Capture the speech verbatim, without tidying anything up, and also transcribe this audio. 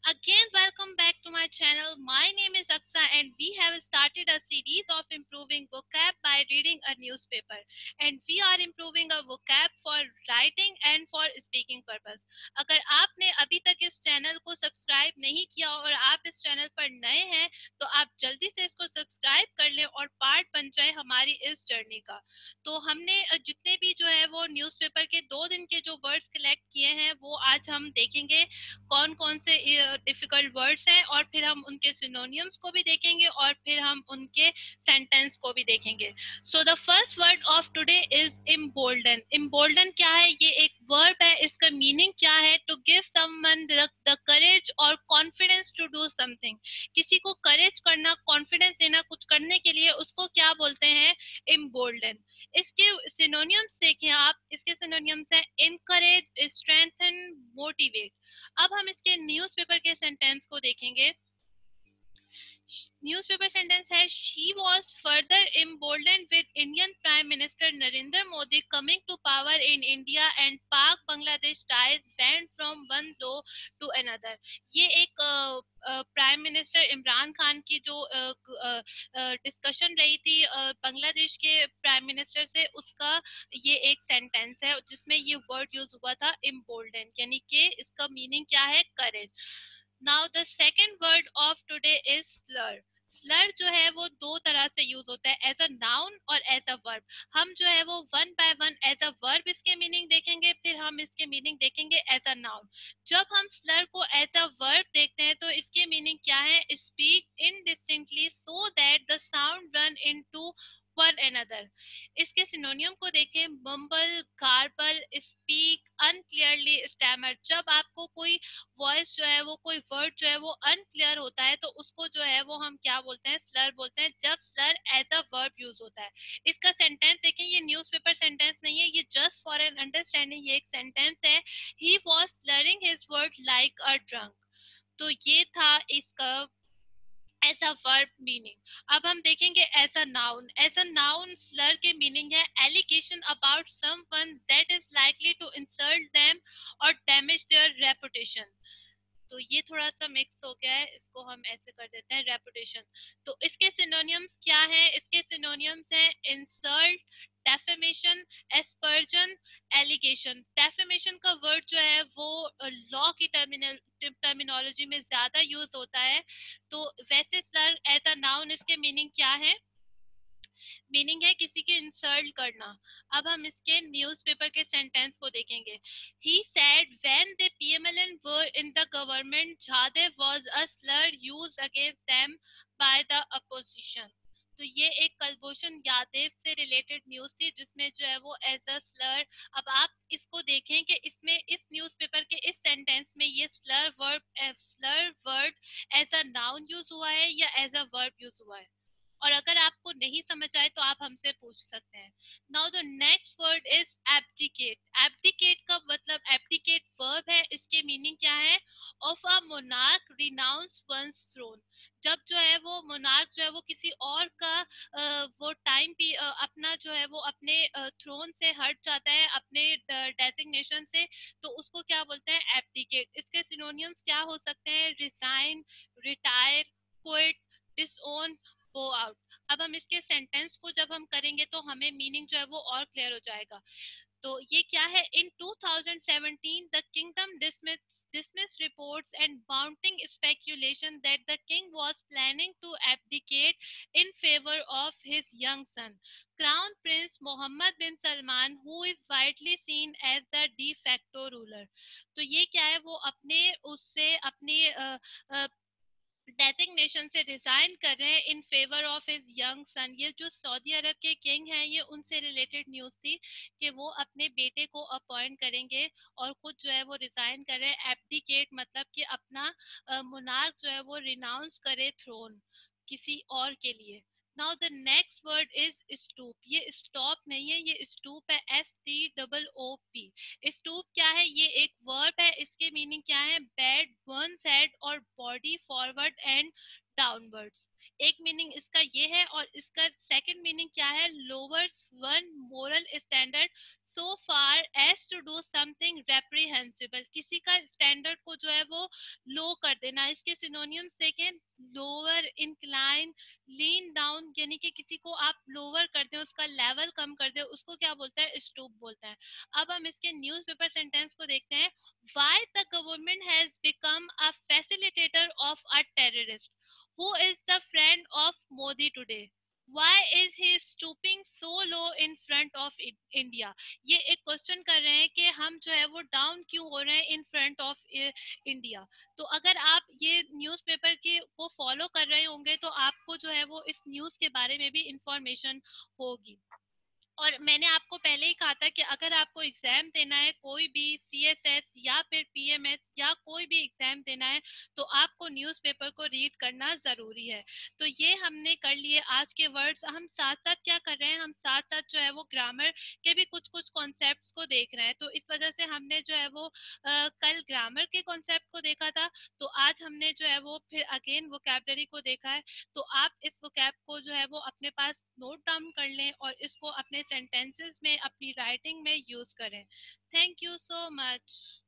Again, welcome back to my channel. My name is Aksa, and we have started a series of improving vocab by reading a newspaper. And we are improving our vocab for writing and for speaking purpose. अगर आपने अभी तक इस channel को subscribe नहीं किया और आप इस चैनल पर नए हैं तो आप जल्दी से इसको सब्सक्राइब कर लें और पार्ट बन जाए हमारी इस जर्नी का। तो हमने जितने भी जो है वो न्यूज़पेपर के दो दिन के जो वर्ड्स कलेक्ट किए हैं वो आज हम देखेंगे कौन कौन से डिफिकल्ट वर्ड्स हैं और फिर हम उनके सिनोनियम्स को भी देखेंगे और फिर हम उनके सेंटेंस को भी देखेंगे। So the first word of today is embolden. Embolden क्या है? ये एक वर्ब है। इसका मीनिंग क्या है? To give someone the courage और कॉन्फिडेंस टू डू समथिंग। किसी को करेज करना, कॉन्फिडेंस देना कुछ करने के लिए, उसको क्या बोलते हैं? इम्बोल्डन। इसके सिनोनियम्स देखें आप। इसके सिनोनियम्स हैं इनकरेज, स्ट्रेंथन, मोटिवेट। अब हम इसके न्यूज़पेपर के सेंटेंस को देखेंगे। न्यूज़पेपर सेंटेंस है she was further emboldened with Indian Prime Minister Narendra Modi coming to power in India and Pak Bangladesh ties went from one low to another। ये एक prime minister Imran Khan की जो discussion रही थी बांग्लादेश के प्राइम मिनिस्टर से, उसका ये एक सेंटेंस है जिसमें ये वर्ड यूज हुआ था emboldened, यानी कि इसका मीनिंग क्या है? Courage. Now the second word of today is slur. Slur जो है वो दो तरह से यूज होता है, एज अ नाउन और एज अ वर्ब। हम जो है वो one by one as a verb इसके मीनिंग देखेंगे, फिर हम इसके मीनिंग देखेंगे एज अ नाउन। जब हम स्लर को एज अ वर्ब देखते हैं तो इसके मीनिंग क्या है? Speak indistinctly so that the sound run into one another. इसके सिनोनियम को देखें। Mumble, garble, speak unclearly, stammer. जब आपको कोई वॉइस जो है वो, कोई वर्ड जो है वो अनक्लियर होता है तो उसको जो है वो हम क्या बोलते हैं? स्लर बोलते हैं, जब slur as a verb use होता है। इसका सेंटेंस देखें। ये न्यूज़पेपर सेंटेंस नहीं है, ये जस्ट फॉर एन अंडरस्टैंडिंग ये एक सेंटेंस है। He was slurring his word like a drunk. तो ये था इसका एज अ वर्ब मीनिंग। अब हम देखेंगे as a noun. As a noun slur के मीनिंग है allegation about someone that is likely to insult them और डैमेज देयर रेपुटेशन। तो ये थोड़ा सा मिक्स हो गया है, इसको हम ऐसे कर देते हैं रेपुटेशन। तो इसके सिनोनियम्स क्या है? इसके सिनोनियम्स हैं insult, defamation, aspersion, allegation. Defamation का वर्ड जो है वो लॉ की टर्मिनल टर्मिनोलॉजी में ज्यादा यूज होता है। तो वैसे स्लर एज अ नाउन इसके मीनिंग क्या है? मीनिंग है किसी के इंसल्ट करना। अब हम इसके न्यूज़पेपर के सेंटेंस को देखेंगे। He said when the PMLN were in the government Jadhav was a slur used against them by the opposition. तो ये एक कुलभूषण यादव से रिलेटेड न्यूज थी जिसमें जो है वो एज अ स्लर। अब आप इसको देखें कि इसमें इस न्यूज़पेपर के इस सेंटेंस में ये slur word slur word as a noun use हुआ है या एज अ वर्ब यूज हुआ है। और अगर आपको नहीं समझ आए तो आप हमसे पूछ सकते हैं। Now the next word is abdicate. Abdicate का मतलब, एब्डिकेट वर्ब है, इसके मीनिंग क्या है? Of a monarch renounce one's throne. जब जो है वो मोनार्क जो है वो किसी और का आ, वो टाइम भी आ, अपना जो है वो अपने थ्रोन से हट जाता है, अपने डेजिग्नेशन से, तो उसको क्या बोलते हैं? एब्डिकेट। इसके सिनोनियम्स क्या हो सकते हैं? Resign, retire, quit, disown, go out. अब हम इसके सेंटेंस को जब हम करेंगे तो हमें मीनिंग जो है वो और क्लियर हो जाएगा। तो ये क्या है? In two thousand seventeen the kingdom dismissed dismissed reports and mounting speculation that the king was planning to abdicate in favor of his young son, crown prince Mohammed bin Salman, who is widely seen as the de facto ruler। तो ये क्या है? वो अपने उससे अपने अ, अ, designation से resign कर रहे हैं in favour of his young son. ये जो सऊदी अरब के किंग हैं, ये उनसे रिलेटेड न्यूज थी कि वो अपने बेटे को अपॉइंट करेंगे और खुद जो है वो रिजाइन कर रहे हैं। एब्डिकेट मतलब कि अपना मोनार्क जो है वो रिनाउंस करे थ्रोन किसी और के लिए। Now the next word is stoop. ये स्टॉप नहीं है, ये स्टूप है, S T double O P. Stoop क्या है? ये एक वर्ब है। इसके मीनिंग क्या है? बेड, वंस हेड और बॉडी फॉरवर्ड एंड डाउनवर्ड्स। एक मीनिंग इसका ये है और इसका सेकंड मीनिंग क्या है? Lowers one's moral standard so far as to do something reprehensible, किसी का स्टैंडर्ड को जो है वो लो कर देना. इसके सिनोनियम्स देखें, लोअर, इंक्लाइन, लीन डाउन, यानी कि किसी को आप लोअर कर दें, उसका लेवल कम कर दें, उसको क्या बोलते हैं, स्टूप बोलते हैं. अब हम इसके न्यूज़पेपर सेंटेंस को देखते हैं. Why the government has become a facilitator of a terrorist who is the friend of Modi today. Why is he stooping so low in front of India? ये एक क्वेश्चन कर रहे हैं कि हम जो है वो डाउन क्यों हो रहे हैं इन फ्रंट ऑफ इंडिया. तो अगर आप ये न्यूज़पेपर के को फॉलो कर रहे होंगे तो आपको जो है वो इस न्यूज़ के बारे में भी इंफॉर्मेशन होगी. और मैंने आपको पहले ही कहा था कि अगर आपको एग्जाम देना है, कोई भी सीएसएस या फिर पीएमएस या कोई भी एग्जाम देना है, तो आपको न्यूज़पेपर को रीड करना जरूरी है. तो ये हमने कर लिए आज के वर्ड्स. हम साथ साथ क्या कर रहे हैं, हम साथ साथ जो है वो ग्रामर के भी कुछ कुछ कॉन्सेप्ट्स को देख रहे हैं. तो इस वजह से हमने जो है वो आ, कल ग्रामर के कॉन्सेप्ट को देखा था, तो आज हमने जो है वो फिर अगेन वोकैबुलरी को देखा है. तो आप इस वोकैब को जो है वो अपने पास नोट डाउन कर लें और इसको अपने सेंटेंसेस में, अपनी राइटिंग में यूज करें. Thank you so much.